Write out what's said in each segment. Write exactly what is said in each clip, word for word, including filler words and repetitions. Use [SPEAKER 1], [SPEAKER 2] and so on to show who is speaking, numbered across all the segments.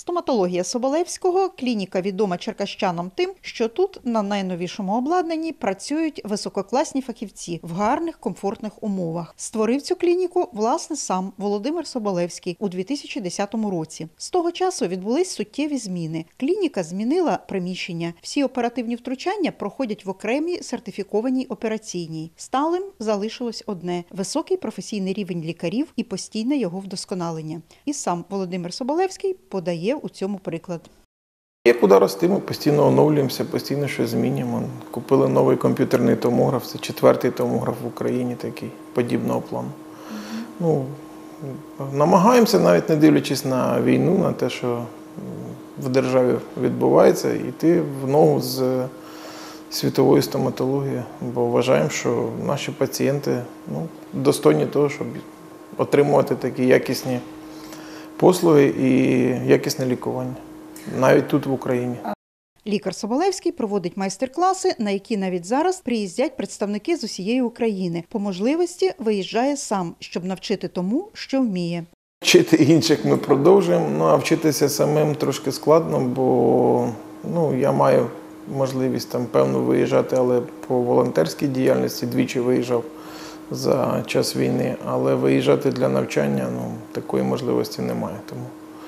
[SPEAKER 1] Стоматологія Соболевського – клініка відома черкащанам тим, що тут на найновішому обладнанні працюють висококласні фахівці в гарних, комфортних умовах. Створив цю клініку, власне, сам Володимир Соболевський у дві тисячі десятому році. З того часу відбулись суттєві зміни. Клініка змінила приміщення. Всі оперативні втручання проходять в окремій сертифікованій операційній. Сталим залишилось одне – високий професійний рівень лікарів і постійне його вдосконалення. І сам Володимир Соболевський подає у цьому приклад.
[SPEAKER 2] Є куди рости, ми постійно оновлюємося, постійно щось змінюємо. Купили новий комп'ютерний томограф, це четвертий томограф в Україні такий, подібного плану. Ну, намагаємося, навіть не дивлячись на війну, на те, що в державі відбувається, йти в ногу з світовою стоматологією, бо вважаємо, що наші пацієнти ну, достойні того, щоб отримувати такі якісні послуги і якісне лікування, навіть тут в Україні.
[SPEAKER 1] Лікар Соболевський проводить майстер-класи, на які навіть зараз приїздять представники з усієї України. По можливості виїжджає сам, щоб навчити тому, що вміє.
[SPEAKER 2] Вчити інших ми продовжуємо, ну, а вчитися самим трошки складно, бо ну, я маю можливість там певно виїжджати, але по волонтерській діяльності двічі виїжджав за час війни, але виїжджати для навчання ну, такої можливості немає. Тому,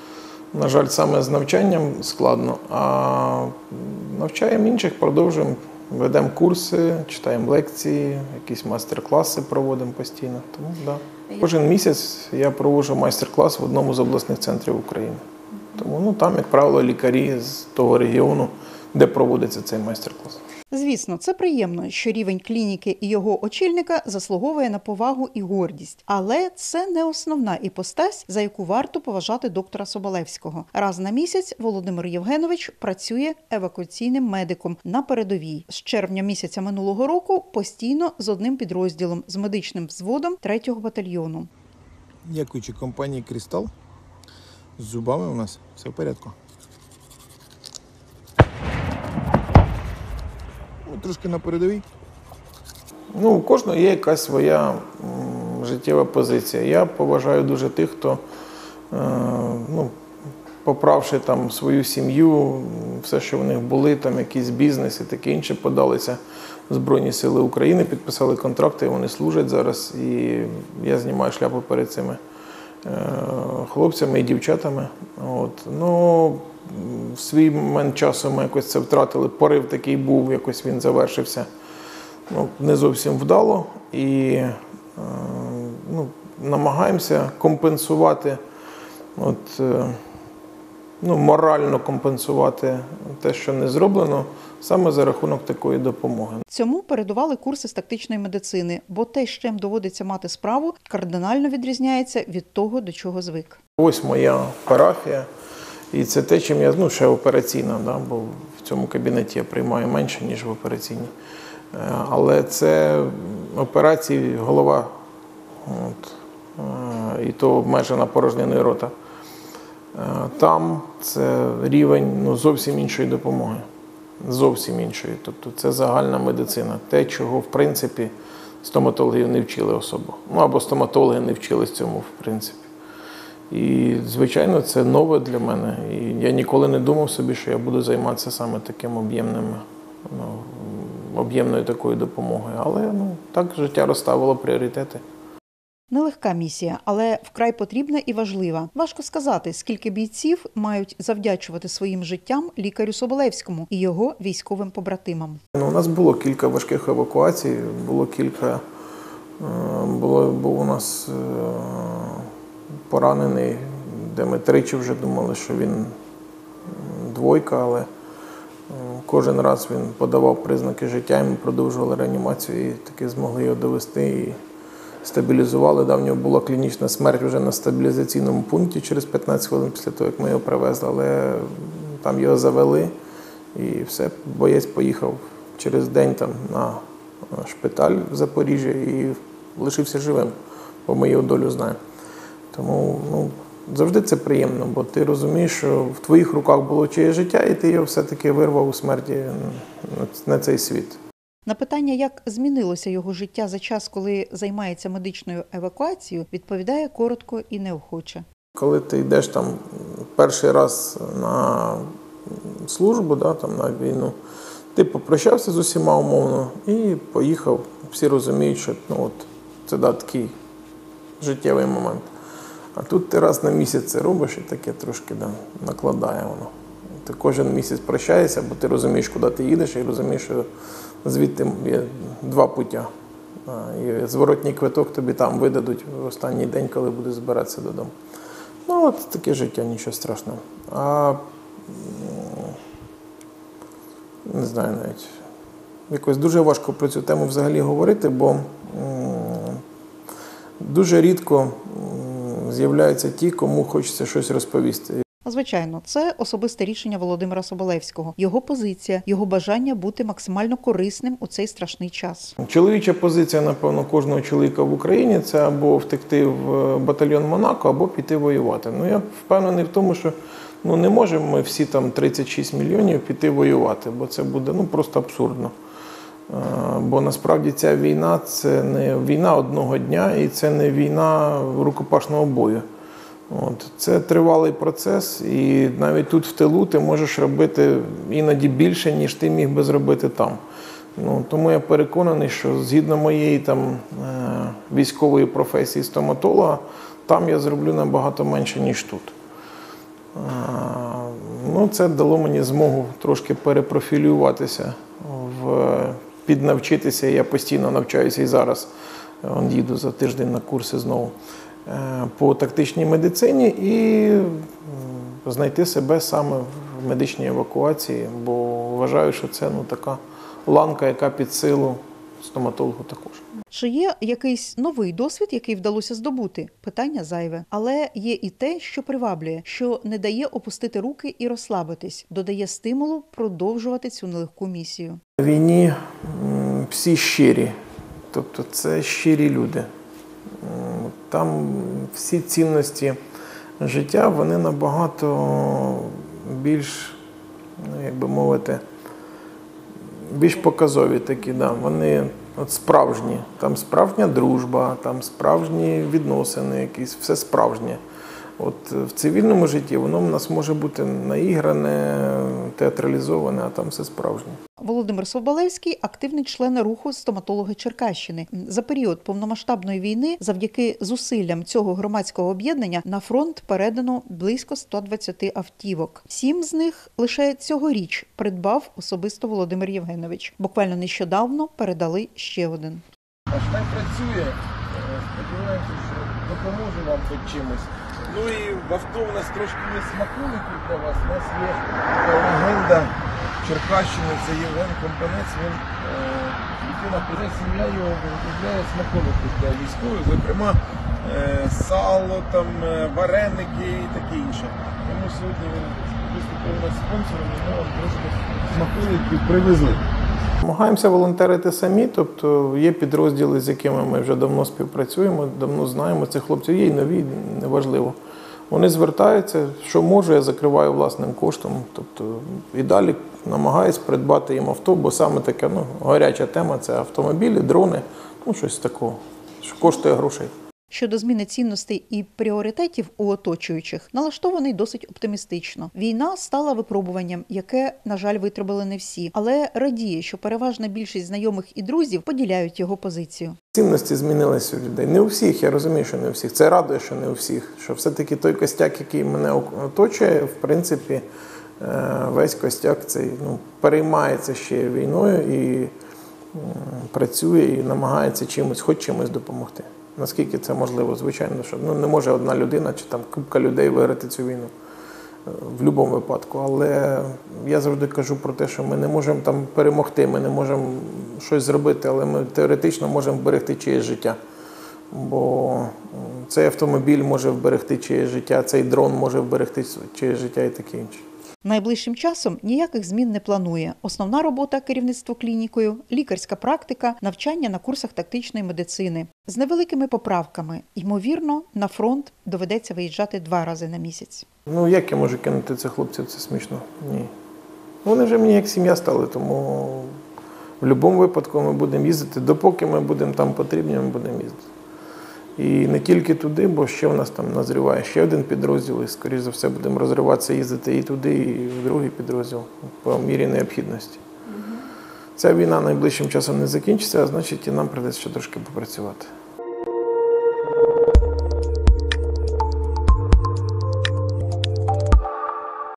[SPEAKER 2] на жаль, саме з навчанням складно, а навчаємо інших, продовжуємо, ведемо курси, читаємо лекції, якісь майстер-класи проводимо постійно. Тому, да. Кожен місяць я проводжу майстер-клас в одному з обласних центрів України. Тому ну, там, як правило, лікарі з того регіону, де проводиться цей майстер-клас.
[SPEAKER 1] Звісно, це приємно, що рівень клініки і його очільника заслуговує на повагу і гордість. Але це не основна іпостась, за яку варто поважати доктора Соболевського. Раз на місяць Володимир Євгенович працює евакуаційним медиком на передовій. З червня місяця минулого року постійно з одним підрозділом, з медичним взводом третього батальйону.
[SPEAKER 3] Дякуючи компанії «Крістал», з зубами у нас все в порядку. Трошки на передовій.
[SPEAKER 2] Ну, у кожного є якась своя м, життєва позиція. Я поважаю дуже тих, хто, е, ну, поправши там свою сім'ю, все, що в них були, там якийсь бізнес і таке інше, подалися в Збройні Сили України, підписали контракти, вони служать зараз. І я знімаю шляпу перед цими е, хлопцями і дівчатами. От. Ну, в свій момент часу ми якось це втратили, порив такий був, якось він завершився ну, не зовсім вдало. І е, ну, намагаємося компенсувати, от, е, ну, морально компенсувати те, що не зроблено, саме за рахунок такої допомоги.
[SPEAKER 1] Цьому передували курси з тактичної медицини, бо те, з чим доводиться мати справу, кардинально відрізняється від того, до чого звик.
[SPEAKER 2] Ось моя парафія. І це те, чим я, ну, ще операційна, да, бо в цьому кабінеті я приймаю менше, ніж в операційній. Але це операції голова, от, і то обмежена порожниною рота. Там це рівень ну, зовсім іншої допомоги, зовсім іншої. Тобто це загальна медицина, те, чого, в принципі, стоматологів не вчили особо. Ну, або стоматологи не вчились цьому, в принципі. І, звичайно, це нове для мене. І я ніколи не думав собі, що я буду займатися саме таким об'ємним, ну, об'ємною такою допомогою. Але ну, так життя розставило пріоритети.
[SPEAKER 1] Нелегка місія, але вкрай потрібна і важлива. Важко сказати, скільки бійців мають завдячувати своїм життям лікарю Соболевському і його військовим побратимам.
[SPEAKER 2] Ну, у нас було кілька важких евакуацій, було кілька, було, був у нас поранений, де ми тричі вже думали, що він двойка, але кожен раз він подавав признаки життя, і ми продовжували реанімацію і таки змогли його довести і стабілізували. Да, в нього була клінічна смерть вже на стабілізаційному пункті через п'ятнадцять хвилин після того, як ми його привезли, але там його завели і все, боєць поїхав через день там на шпиталь в Запоріжжя і лишився живим, бо ми його долю знаємо. Тому ну, завжди це приємно, бо ти розумієш, що в твоїх руках було чиє життя, і ти його все-таки вирвав у смерті на цей світ.
[SPEAKER 1] На питання, як змінилося його життя за час, коли займається медичною евакуацією, відповідає коротко і неохоче.
[SPEAKER 2] Коли ти йдеш там перший раз на службу, да, там, на війну, ти попрощався з усіма умовно і поїхав. Всі розуміють, що ну, от, це да, такий життєвий момент. А тут ти раз на місяць це робиш і таке трошки да, накладає воно. Ти кожен місяць прощаєшся, бо ти розумієш, куди ти їдеш, і розумієш, що звідти є два пуття. І зворотній квиток тобі там видадуть в останній день, коли будеш збиратися додому. Ну, от таке життя, нічого страшного. А не знаю навіть. Якось дуже важко про цю тему взагалі говорити, бо дуже рідко з'являються ті, кому хочеться щось розповісти.
[SPEAKER 1] Звичайно, це особисте рішення Володимира Соболевського, його позиція, його бажання бути максимально корисним у цей страшний час.
[SPEAKER 2] Чоловіча позиція, напевно, кожного чоловіка в Україні – це або втекти в батальйон Монако, або піти воювати. Ну, я впевнений в тому, що ну, не можемо ми всі там тридцять шість мільйонів піти воювати, бо це буде ну, просто абсурдно. Бо насправді ця війна – це не війна одного дня і це не війна рукопашного бою. От. Це тривалий процес, і навіть тут в тилу ти можеш робити іноді більше, ніж ти міг би зробити там. Ну, тому я переконаний, що згідно моєї там, військової професії стоматолога, там я зроблю набагато менше, ніж тут. Ну, це дало мені змогу трошки перепрофілюватися, в, піднавчитися. Я постійно навчаюся і зараз. Вон, їду за тиждень на курси знову по тактичній медицині і знайти себе саме в медичній евакуації, бо вважаю, що це ну, така ланка, яка під силу стоматологу також.
[SPEAKER 1] Чи є якийсь новий досвід, який вдалося здобути? Питання зайве. Але є і те, що приваблює, що не дає опустити руки і розслабитись, додає стимулу продовжувати цю нелегку місію.
[SPEAKER 2] На війні всі щирі, тобто це щирі люди. Там всі цінності життя, вони набагато більш, як би мовити, більш показові такі, да. Вони от справжні. Там справжня дружба, там справжні відносини якісь, все справжнє. От в цивільному житті воно в нас може бути наігране, театралізоване, а там все справжнє.
[SPEAKER 1] Володимир Соболевський – активний член руху стоматологи Черкащини. За період повномасштабної війни завдяки зусиллям цього громадського об'єднання на фронт передано близько ста двадцяти автівок. Сім з них лише цьогоріч придбав особисто Володимир Євгенович. Буквально нещодавно передали ще один.
[SPEAKER 3] Аж так працює. Сподіваємося, що допоможе вам хоч чимось. Ну і в авто у нас трошки є смаколики для вас. У нас є така легенда Черкащини, це Євген Компанець. Він людина, коли сім'я його виробляє смаколики для військових, зокрема сало, там, вареники і таке інше. Тому сьогодні він виступив у нас спонсором, і ми вам трошки смаколиків привезли.
[SPEAKER 2] Намагаємося волонтерити самі, тобто є підрозділи, з якими ми вже давно співпрацюємо, давно знаємо цих хлопців, є і нові, неважливо. Вони звертаються, що можу, я закриваю власним коштом, тобто і далі намагаюсь придбати їм авто, бо саме таке ну, гаряча тема – це автомобілі, дрони, ну щось такого, що коштує грошей.
[SPEAKER 1] Щодо зміни цінностей і пріоритетів у оточуючих, налаштований досить оптимістично. Війна стала випробуванням, яке, на жаль, витримали не всі, але радіє, що переважна більшість знайомих і друзів поділяють його позицію.
[SPEAKER 2] Цінності змінилися у людей. Не у всіх, я розумію, що не у всіх. Це радує, що не у всіх. Що все-таки той костяк, який мене оточує, в принципі, весь костяк цей ну, переймається ще війною і працює, і намагається чимось, хоч чимось допомогти. Наскільки це можливо, звичайно, що ну, не може одна людина чи там купка людей виграти цю війну в будь-якому випадку. Але я завжди кажу про те, що ми не можемо там перемогти, ми не можемо щось зробити, але ми теоретично можемо вберегти чиєсь життя. Бо цей автомобіль може вберегти чиєсь життя, цей дрон може вберегти чиєсь життя і таке інше.
[SPEAKER 1] Найближчим часом ніяких змін не планує. Основна робота керівництва клінікою – лікарська практика, навчання на курсах тактичної медицини. З невеликими поправками. Ймовірно, на фронт доведеться виїжджати два рази на місяць.
[SPEAKER 2] Ну, як я можу кинути цих хлопців? Це смішно. Ні. Вони вже мені як сім'я стали, тому в будь-якому випадку ми будемо їздити. Допоки ми будемо там потрібні, ми будемо їздити. І не тільки туди, бо ще в нас там назріває ще один підрозділ, і, скоріш за все, будемо розриватися, їздити і туди, і в другий підрозділ по мірі необхідності. Ця війна найближчим часом не закінчиться, а значить і нам прийдеться ще трошки попрацювати.